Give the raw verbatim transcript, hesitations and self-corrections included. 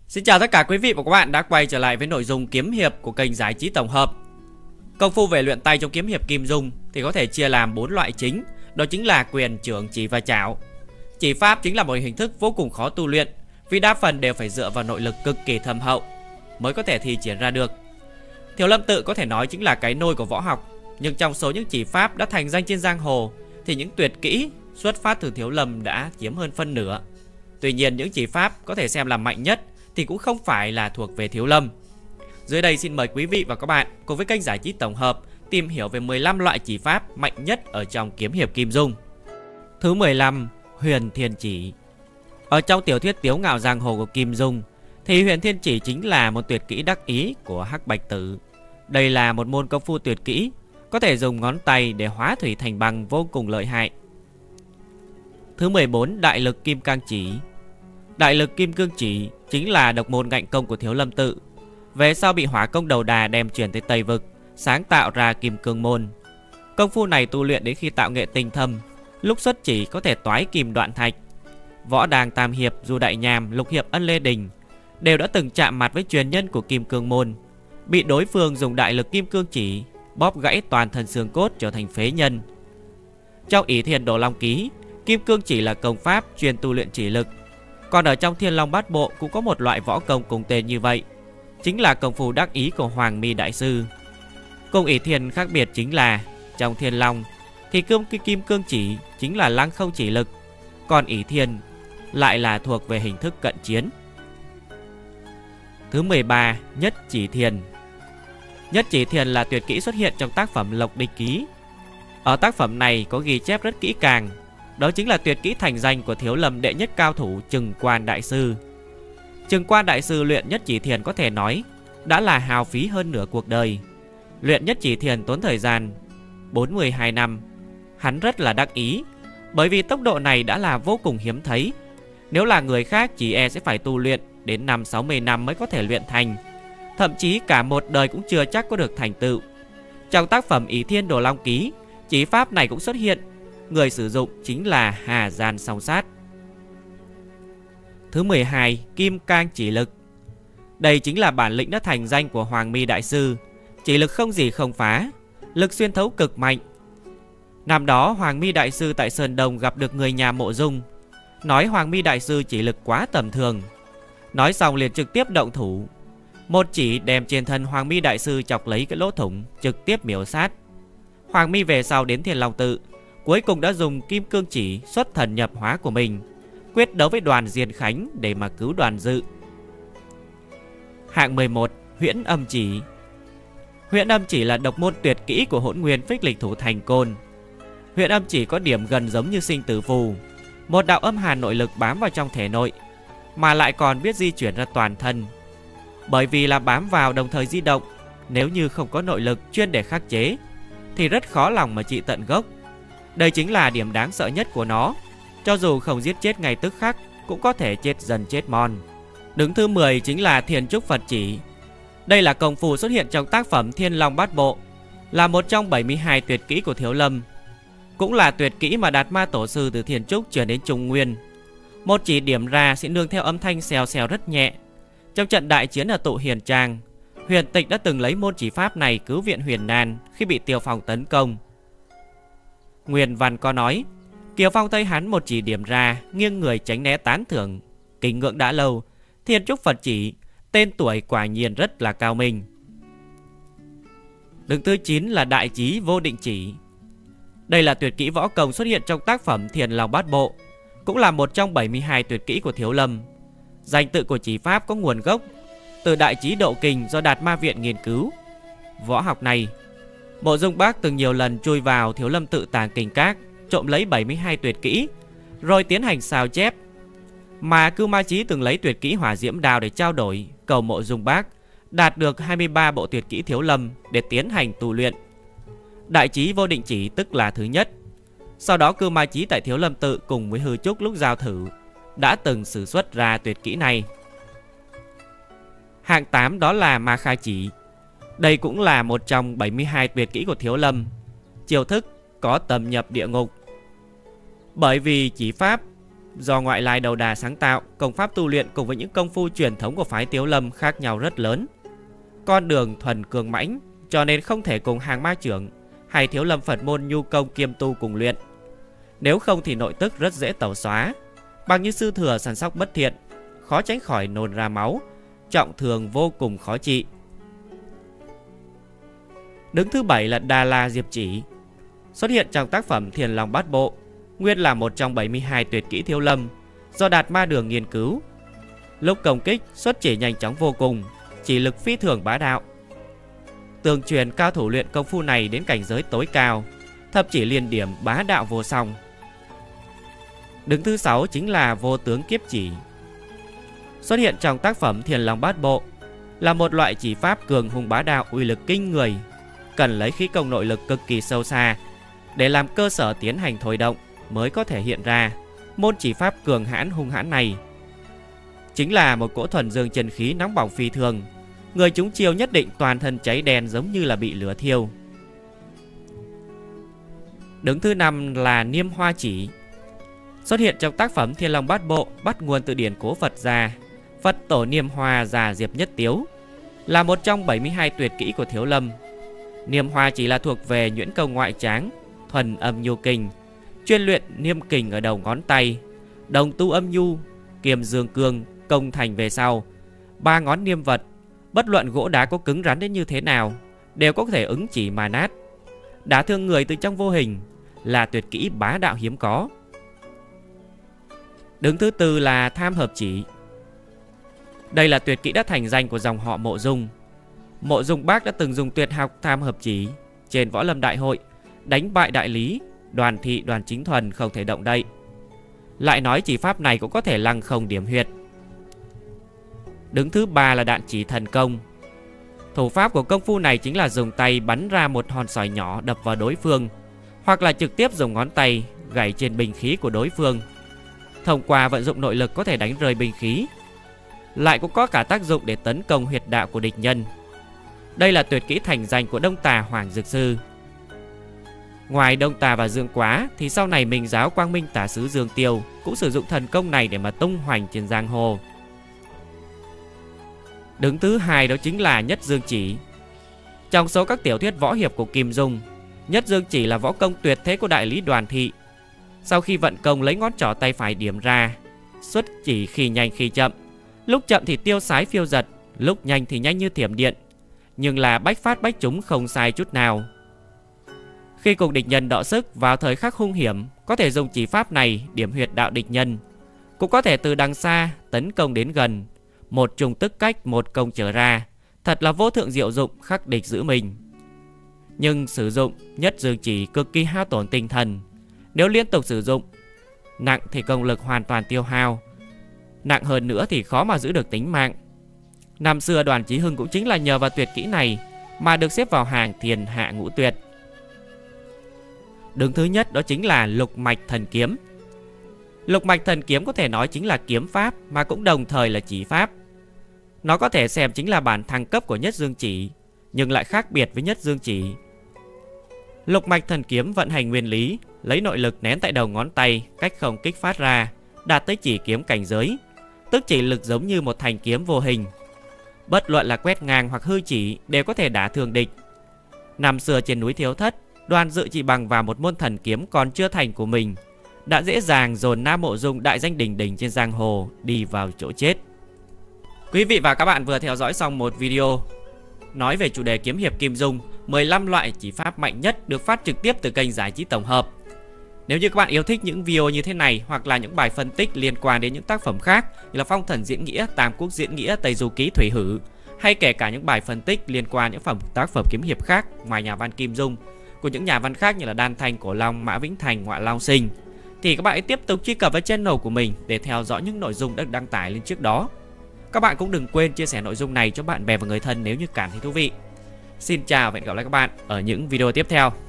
Xin chào tất cả quý vị và các bạn đã quay trở lại với nội dung kiếm hiệp của kênh Giải trí tổng hợp. Công phu về luyện tay trong kiếm hiệp Kim Dung thì có thể chia làm bốn loại chính, đó chính là quyền, chưởng, chỉ và chảo. Chỉ pháp chính là một hình thức vô cùng khó tu luyện, vì đa phần đều phải dựa vào nội lực cực kỳ thâm hậu mới có thể thi triển ra được. Thiếu Lâm tự có thể nói chính là cái nôi của võ học, nhưng trong số những chỉ pháp đã thành danh trên giang hồ thì những tuyệt kỹ xuất phát từ Thiếu Lâm đã chiếm hơn phân nửa. Tuy nhiên những chỉ pháp có thể xem là mạnh nhất thì cũng không phải là thuộc về Thiếu Lâm. Dưới đây xin mời quý vị và các bạn cùng với kênh Giải trí tổng hợp tìm hiểu về mười lăm loại chỉ pháp mạnh nhất ở trong kiếm hiệp Kim Dung. Thứ mười lăm, Huyền Thiên Chỉ. Ở trong tiểu thuyết Tiếu Ngạo Giang Hồ của Kim Dung thì Huyền Thiên Chỉ chính là một tuyệt kỹ đắc ý của Hắc Bạch Tử. Đây là một môn công phu tuyệt kỹ có thể dùng ngón tay để hóa thủy thành băng, vô cùng lợi hại. Thứ mười bốn, Đại Lực Kim Cang Chỉ. Đại Lực Kim Cương Chỉ chính là độc môn ngạnh công của Thiếu Lâm tự, về sau bị Hỏa Công Đầu Đà đem chuyển tới Tây Vực, sáng tạo ra Kim Cương môn. Công phu này tu luyện đến khi tạo nghệ tinh thâm, lúc xuất chỉ có thể toái kim đoạn thạch. Võ Đàng Tam Hiệp, Du Đại Nham, Lục Hiệp Ân Lê Đình đều đã từng chạm mặt với truyền nhân của Kim Cương môn, bị đối phương dùng Đại Lực Kim Cương Chỉ bóp gãy toàn thân xương cốt trở thành phế nhân. Trong Ỷ Thiên Đồ Long Ký, Kim Cương Chỉ là công pháp chuyên tu luyện chỉ lực. Còn ở trong Thiên Long Bát Bộ cũng có một loại võ công cùng tên như vậy, chính là công phu đắc ý của Hoàng Mi đại sư. Cùng Ỷ Thiên khác biệt chính là trong Thiên Long thì cương Kim Cương Chỉ chính là lăng không chỉ lực, còn Ỷ Thiên lại là thuộc về hình thức cận chiến. Thứ mười ba, Nhất Chỉ Thiền. Nhất Chỉ Thiền là tuyệt kỹ xuất hiện trong tác phẩm Lộc Địch Ký. Ở tác phẩm này có ghi chép rất kỹ càng, đó chính là tuyệt kỹ thành danh của Thiếu Lâm đệ nhất cao thủ Trừng Quan đại sư. Trừng Quan đại sư luyện Nhất Chỉ Thiền có thể nói đã là hao phí hơn nửa cuộc đời. Luyện Nhất Chỉ Thiền tốn thời gian bốn mươi hai năm. Hắn rất là đắc ý, bởi vì tốc độ này đã là vô cùng hiếm thấy. Nếu là người khác chỉ e sẽ phải tu luyện đến năm sáu mươi năm mới có thể luyện thành, thậm chí cả một đời cũng chưa chắc có được thành tựu. Trong tác phẩm Ỷ Thiên Đồ Long Ký, chỉ pháp này cũng xuất hiện, người sử dụng chính là Hà Gian Song Sát. Thứ mười hai, Kim Cang Chỉ Lực. Đây chính là bản lĩnh đã thành danh của Hoàng Mi đại sư, chỉ lực không gì không phá, lực xuyên thấu cực mạnh. Năm đó Hoàng Mi đại sư tại Sơn Đông gặp được người nhà Mộ Dung, nói Hoàng Mi đại sư chỉ lực quá tầm thường. Nói xong liền trực tiếp động thủ, một chỉ đem trên thân Hoàng Mi đại sư chọc lấy cái lỗ thủng, trực tiếp miểu sát. Hoàng Mi về sau đến Thiên Long tự, cuối cùng đã dùng Kim Cương Chỉ xuất thần nhập hóa của mình, quyết đấu với Đoàn Diên Khánh để mà cứu Đoàn Dự. Hạng mười một, Huyễn Âm Chỉ. Huyễn Âm Chỉ là độc môn tuyệt kỹ của Hỗn Nguyên Phích Lịch Thủ Thành Côn. Huyễn Âm Chỉ có điểm gần giống như sinh tử phù, một đạo âm hàn nội lực bám vào trong thể nội, mà lại còn biết di chuyển ra toàn thân. Bởi vì là bám vào đồng thời di động, nếu như không có nội lực chuyên để khắc chế thì rất khó lòng mà trị tận gốc. Đây chính là điểm đáng sợ nhất của nó, cho dù không giết chết ngay tức khắc cũng có thể chết dần chết mòn. Đứng thứ mười chính là Thiên Trúc Phật Chỉ. Đây là công phu xuất hiện trong tác phẩm Thiên Long Bát Bộ, là một trong bảy mươi hai tuyệt kỹ của Thiếu Lâm, cũng là tuyệt kỹ mà Đạt Ma tổ sư từ Thiên Trúc truyền đến Trung Nguyên. Một chỉ điểm ra sẽ nương theo âm thanh xèo xèo rất nhẹ. Trong trận đại chiến ở Tụ Hiền Trang, Huyền Tịch đã từng lấy môn chỉ pháp này cứu viện Huyền Nan khi bị Tiêu Phong tấn công. Nguyên văn có nói, Kiều Phong thấy hắn một chỉ điểm ra, nghiêng người tránh né tán thưởng, kính ngưỡng đã lâu. Thiên Trúc Phật Chỉ, tên tuổi quả nhiên rất là cao minh. Đứng thứ chín là Đại Chí Vô Định Chỉ. Đây là tuyệt kỹ võ công xuất hiện trong tác phẩm Thiên Long Bát Bộ, cũng là một trong bảy mươi hai tuyệt kỹ của Thiếu Lâm. Danh tự của chỉ pháp có nguồn gốc từ Đại Chí Độ Kinh do Đạt Ma viện nghiên cứu. Võ học này, Mộ Dung Bác từng nhiều lần chui vào Thiếu Lâm tự tàng kinh các, trộm lấy bảy mươi hai tuyệt kỹ rồi tiến hành sao chép. Mà Cưu Ma Chí từng lấy tuyệt kỹ Hỏa Diễm Đao để trao đổi, cầu Mộ Dung Bác đạt được hai mươi ba bộ tuyệt kỹ Thiếu Lâm để tiến hành tu luyện. Đại Chí Vô Định Chỉ tức là thứ nhất. Sau đó Cưu Ma Chí tại Thiếu Lâm tự cùng với Hư Trúc lúc giao thử đã từng sử xuất ra tuyệt kỹ này. Hạng tám đó là Ma Khai Chỉ. Đây cũng là một trong bảy mươi hai tuyệt kỹ của Thiếu Lâm, chiêu thức có tầm nhập địa ngục. Bởi vì chỉ pháp do ngoại lai đầu đà sáng tạo, công pháp tu luyện cùng với những công phu truyền thống của phái Tiếu Lâm khác nhau rất lớn. Con đường thuần cường mãnh, cho nên không thể cùng Hàng Ma trưởng hay Thiếu Lâm Phật môn nhu công kiêm tu cùng luyện. Nếu không thì nội tức rất dễ tẩu xóa, bằng như sư thừa săn sóc bất thiện, khó tránh khỏi nôn ra máu, trọng thương vô cùng khó trị. Đứng thứ bảy là Đà La Diệp Chỉ, xuất hiện trong tác phẩm Thiền Long Bát Bộ, nguyên là một trong bảy mươi hai tuyệt kỹ Thiếu Lâm do Đạt Ma Đường nghiên cứu. Lúc công kích xuất chỉ nhanh chóng vô cùng, chỉ lực phi thường bá đạo. Tương truyền cao thủ luyện công phu này đến cảnh giới tối cao, thậm chỉ liên điểm bá đạo vô song. Đứng thứ sáu chính là Vô Tướng Kiếp Chỉ, xuất hiện trong tác phẩm Thiền Long Bát Bộ, là một loại chỉ pháp cường hùng bá đạo uy lực kinh người, cần lấy khí công nội lực cực kỳ sâu xa để làm cơ sở tiến hành thôi động mới có thể hiện ra. Môn chỉ pháp cường hãn hung hãn này chính là một cỗ thuần dương chân khí nóng bỏng phi thường, người chúng chiêu nhất định toàn thân cháy đen giống như là bị lửa thiêu. Đứng thứ năm là Niêm Hoa Chỉ, xuất hiện trong tác phẩm Thiên Long Bát Bộ, bắt nguồn từ điển Cố Phật gia. Phật tổ Niêm Hoa già Diệp Nhất Tiếu, là một trong bảy mươi hai tuyệt kỹ của Thiếu Lâm. Niêm Hoa chỉ là thuộc về nhuyễn công ngoại tráng, thuần âm nhu kình, chuyên luyện niêm kình ở đầu ngón tay, đồng tu âm nhu, kiềm dương cương, công thành về sau. Ba ngón niêm vật, bất luận gỗ đá có cứng rắn đến như thế nào, đều có thể ứng chỉ mà nát, đả thương người từ trong vô hình, là tuyệt kỹ bá đạo hiếm có. Đứng thứ tư là Tham Hợp Chỉ. Đây là tuyệt kỹ đã thành danh của dòng họ Mộ Dung. Mộ Dung Bác đã từng dùng tuyệt học Tham Hợp Chỉ trên Võ Lâm Đại Hội, đánh bại đại lý, Đoàn Thị, Đoàn Chính Thuần không thể động đậy. Lại nói chỉ pháp này cũng có thể lăng không điểm huyệt. Đứng thứ ba là Đạn Chỉ Thần Công. Thủ pháp của công phu này chính là dùng tay bắn ra một hòn sỏi nhỏ đập vào đối phương, hoặc là trực tiếp dùng ngón tay gảy trên binh khí của đối phương. Thông qua vận dụng nội lực có thể đánh rơi binh khí, lại cũng có cả tác dụng để tấn công huyệt đạo của địch nhân. Đây là tuyệt kỹ thành danh của Đông Tà Hoàng Dược Sư. Ngoài Đông Tà và Dương Quá thì sau này Minh giáo Quang Minh Tả Sứ Dương Tiêu cũng sử dụng thần công này để mà tung hoành trên giang hồ. Đứng thứ hai đó chính là Nhất Dương Chỉ. Trong số các tiểu thuyết võ hiệp của Kim Dung, Nhất Dương Chỉ là võ công tuyệt thế của đại lý Đoàn Thị. Sau khi vận công lấy ngón trỏ tay phải điểm ra, xuất chỉ khi nhanh khi chậm, lúc chậm thì tiêu sái phiêu giật, lúc nhanh thì nhanh như thiểm điện, nhưng là bách phát bách trúng không sai chút nào. Khi cùng địch nhân đọ sức vào thời khắc hung hiểm, có thể dùng chỉ pháp này điểm huyệt đạo địch nhân, cũng có thể từ đằng xa tấn công đến gần, một trùng tức cách một công trở ra, thật là vô thượng diệu dụng khắc địch giữ mình. Nhưng sử dụng Nhất Dương Chỉ cực kỳ hao tổn tinh thần, nếu liên tục sử dụng nặng thì công lực hoàn toàn tiêu hao, nặng hơn nữa thì khó mà giữ được tính mạng. Năm xưa Đoàn Chí Hưng cũng chính là nhờ vào tuyệt kỹ này mà được xếp vào hàng thiên hạ ngũ tuyệt. Đứng thứ nhất đó chính là Lục Mạch Thần Kiếm. Lục Mạch Thần Kiếm có thể nói chính là kiếm pháp, mà cũng đồng thời là chỉ pháp. Nó có thể xem chính là bản thăng cấp của Nhất Dương Chỉ, nhưng lại khác biệt với Nhất Dương Chỉ. Lục Mạch Thần Kiếm vận hành nguyên lý, lấy nội lực nén tại đầu ngón tay, cách không kích phát ra, đạt tới chỉ kiếm cảnh giới, tức chỉ lực giống như một thanh kiếm vô hình. Bất luận là quét ngang hoặc hư chỉ đều có thể đả thương địch. Năm xưa trên núi Thiếu Thất, Đoàn Dự chỉ bằng vào một môn thần kiếm còn chưa thành của mình, đã dễ dàng dồn Nam Mộ Dung đại danh đỉnh đỉnh trên giang hồ đi vào chỗ chết. Quý vị và các bạn vừa theo dõi xong một video nói về chủ đề kiếm hiệp Kim Dung, mười lăm loại chỉ pháp mạnh nhất, được phát trực tiếp từ kênh Giải Trí Tổng Hợp. Nếu như các bạn yêu thích những video như thế này, hoặc là những bài phân tích liên quan đến những tác phẩm khác như là Phong Thần Diễn Nghĩa, Tam Quốc Diễn Nghĩa, Tây Du Ký, Thủy Hử, hay kể cả những bài phân tích liên quan những phẩm tác phẩm kiếm hiệp khác ngoài nhà văn Kim Dung của những nhà văn khác như là Đan Thanh, Cổ Long, Mã Vĩnh Thành, Ngoại Long Sinh, thì các bạn hãy tiếp tục truy cập vào channel của mình để theo dõi những nội dung đã được đăng tải lên trước đó. Các bạn cũng đừng quên chia sẻ nội dung này cho bạn bè và người thân nếu như cảm thấy thú vị. Xin chào và hẹn gặp lại các bạn ở những video tiếp theo.